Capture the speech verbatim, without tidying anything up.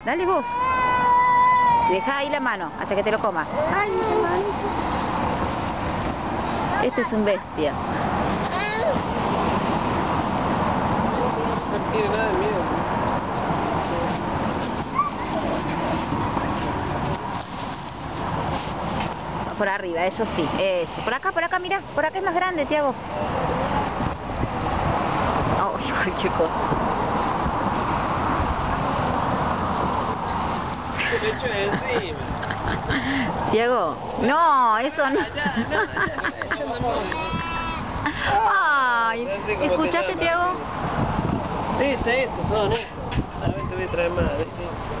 Dale vos. Deja ahí la mano hasta que te lo coma. Ay, este es un bestia. No tiene nada de miedo. Por arriba, eso sí. Eso. Por acá, por acá, mira. Por acá es más grande, Tiago. Oh, cualquier cosa. Se le echó encima. Tiago, no, eso no. Ay, ¿escuchaste, Tiago? Viste, estos son estos. A ver, te voy a traer más. ¿Viste?